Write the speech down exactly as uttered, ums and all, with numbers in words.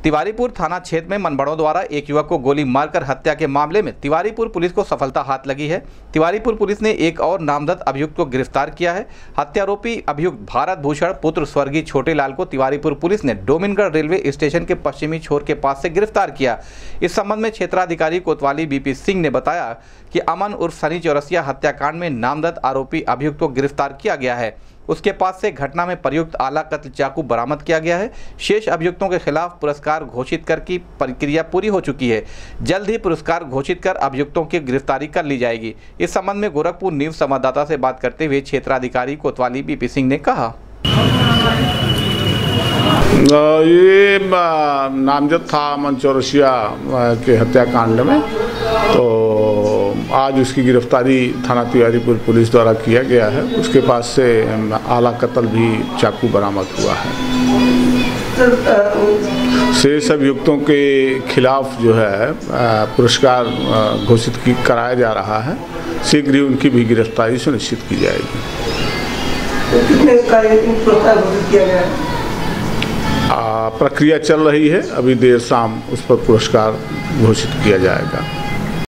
तिवारीपुर थाना क्षेत्र में मनबड़ों द्वारा एक युवक को गोली मारकर हत्या के मामले में तिवारीपुर पुलिस को सफलता हाथ लगी है। तिवारीपुर पुलिस ने एक और नामजद अभियुक्त को गिरफ्तार किया है। हत्यारोपी अभियुक्त भारत भूषण पुत्र स्वर्गीय छोटे लाल को तिवारीपुर पुलिस ने डोमिनगढ़ रेलवे स्टेशन के पश्चिमी छोर के पास से गिरफ्तार किया। इस संबंध में क्षेत्राधिकारी कोतवाली बीपी सिंह ने बताया कि अमन उर्फ सनी चौरसिया हत्याकांड में नामजद आरोपी अभियुक्त को गिरफ्तार किया गया है। उसके पास से घटना में प्रयुक्त आला कत्ल चाकू बरामद किया गया है। शेष अभियुक्तों के खिलाफ पुरस्कार घोषित कर की प्रक्रिया पूरी हो चुकी है। जल्द ही पुरस्कार घोषित कर अभियुक्तों की गिरफ्तारी कर ली जाएगी। इस संबंध में गोरखपुर न्यूज संवाददाता से बात करते हुए क्षेत्राधिकारी कोतवाली बीपी सिंह ने कहा, ये नामजद था अमन चौरसिया के हत्याकांड में, तो आज उसकी गिरफ्तारी थाना तिवारीपुर पुलिस द्वारा किया गया है। उसके पास से आला कत्ल भी चाकू बरामद हुआ है। शेष अभियुक्तों के खिलाफ जो है पुरस्कार घोषित की कराया जा रहा है। शीघ्र ही उनकी भी गिरफ्तारी सुनिश्चित की जाएगी। तो कितने पुरस्कार घोषित किया गया है? प्रक्रिया चल रही है, अभी देर शाम उस पर पुरस्कार घोषित किया जाएगा।